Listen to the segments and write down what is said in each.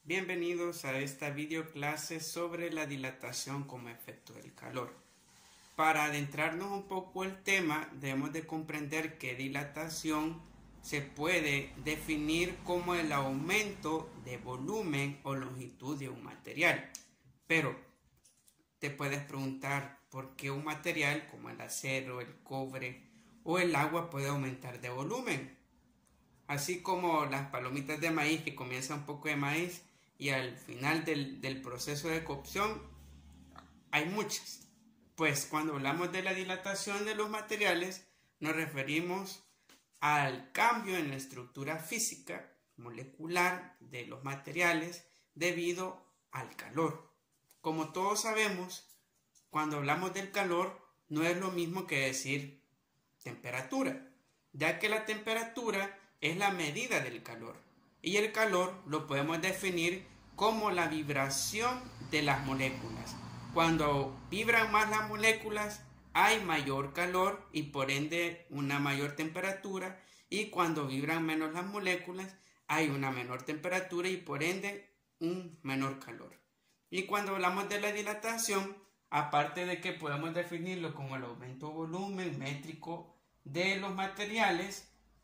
Bienvenidos a esta videoclase sobre la dilatación como efecto del calor. Para adentrarnos un poco el tema, debemos de comprender que dilatación se puede definir como el aumento de volumen o longitud de un material. Pero te puedes preguntar por qué un material como el acero, el cobre o el agua puede aumentar de volumen. Así como las palomitas de maíz, que comienza un poco de maíz y al final del proceso de cocción hay muchas. Pues cuando hablamos de la dilatación de los materiales nos referimos al cambio en la estructura física molecular de los materiales debido al calor. Como todos sabemos, cuando hablamos del calor no es lo mismo que decir temperatura, ya que la temperatura es la medida del calor y el calor lo podemos definir como la vibración de las moléculas. Cuando vibran más las moléculas hay mayor calor y por ende una mayor temperatura, y cuando vibran menos las moléculas hay una menor temperatura y por ende un menor calor. Y cuando hablamos de la dilatación, aparte de que podemos definirlo como el aumento volumétrico de los materiales,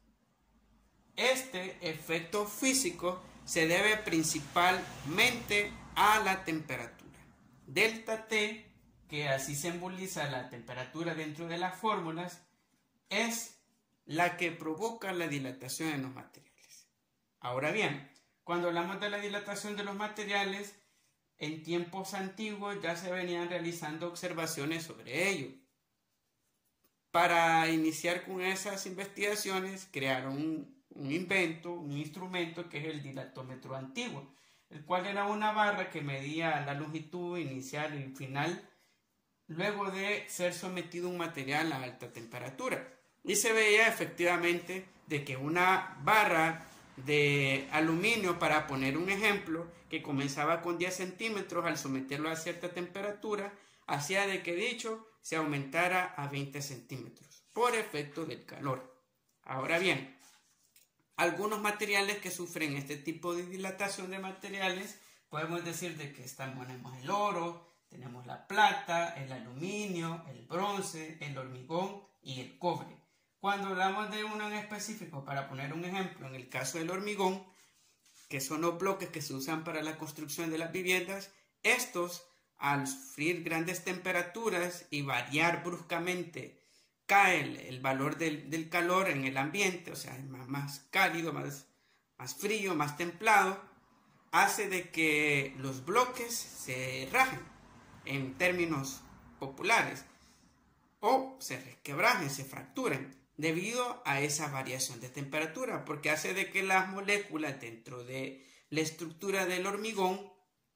este efecto físico se debe principalmente a la temperatura. Delta T, que así simboliza la temperatura dentro de las fórmulas, es la que provoca la dilatación en los materiales. Ahora bien, cuando hablamos de la dilatación de los materiales, en tiempos antiguos ya se venían realizando observaciones sobre ello. Para iniciar con esas investigaciones, crearon un instrumento que es el dilatómetro antiguo, el cual era una barra que medía la longitud inicial y final luego de ser sometido un material a alta temperatura. Y se veía efectivamente de que una barra de aluminio, para poner un ejemplo, que comenzaba con 10 centímetros, al someterlo a cierta temperatura, hacía de que dicho se aumentara a 20 centímetros por efecto del calor. Ahora bien, algunos materiales que sufren este tipo de dilatación de materiales, podemos decir de que tenemos el oro, tenemos la plata, el aluminio, el bronce, el hormigón y el cobre. Cuando hablamos de uno en específico, para poner un ejemplo, en el caso del hormigón, que son los bloques que se usan para la construcción de las viviendas, estos, al sufrir grandes temperaturas y variar bruscamente, cae el valor del calor en el ambiente, o sea, es más cálido, más frío, más templado, hace de que los bloques se rajen, en términos populares, o se resquebrajen, se fracturen, debido a esa variación de temperatura, porque hace de que las moléculas dentro de la estructura del hormigón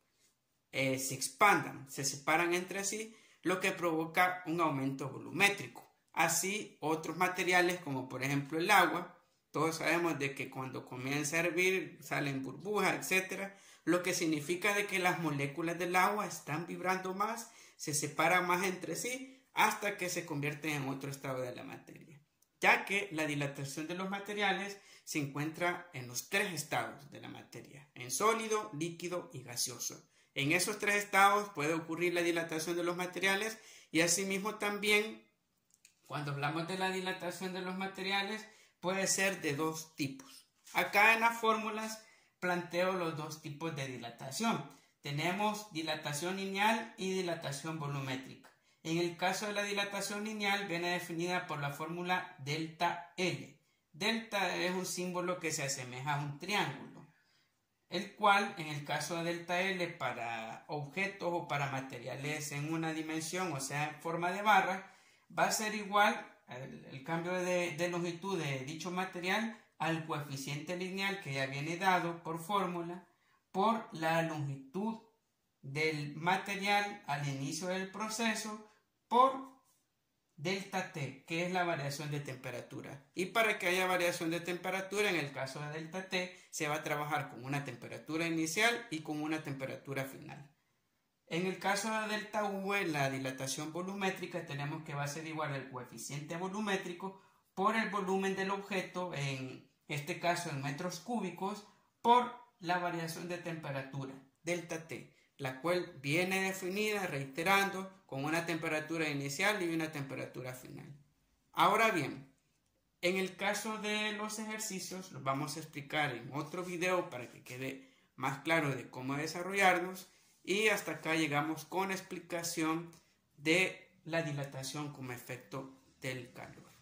se expandan, se separan entre sí, lo que provoca un aumento volumétrico. Así, otros materiales como por ejemplo el agua, todos sabemos de que cuando comienza a hervir salen burbujas, etc., lo que significa de que las moléculas del agua están vibrando más, se separan más entre sí, hasta que se convierten en otro estado de la materia, ya que la dilatación de los materiales se encuentra en los tres estados de la materia, en sólido, líquido y gaseoso. En esos tres estados puede ocurrir la dilatación de los materiales, y asimismo también cuando hablamos de la dilatación de los materiales puede ser de dos tipos. Acá en las fórmulas planteo los dos tipos de dilatación. Tenemos dilatación lineal y dilatación volumétrica. En el caso de la dilatación lineal viene definida por la fórmula delta L. Delta es un símbolo que se asemeja a un triángulo, el cual en el caso de delta L para objetos o para materiales en una dimensión, o sea en forma de barra, va a ser igual el cambio de longitud de dicho material al coeficiente lineal que ya viene dado por fórmula por la longitud del material al inicio del proceso por delta T, que es la variación de temperatura. Y para que haya variación de temperatura, en el caso de delta T, se va a trabajar con una temperatura inicial y con una temperatura final. En el caso de delta V, la dilatación volumétrica, tenemos que va a ser igual al coeficiente volumétrico por el volumen del objeto, en este caso en metros cúbicos, por la variación de temperatura, delta T, la cual viene definida, reiterando, con una temperatura inicial y una temperatura final. Ahora bien, en el caso de los ejercicios, los vamos a explicar en otro video para que quede más claro de cómo desarrollarlos, y hasta acá llegamos con la explicación de la dilatación como efecto del calor.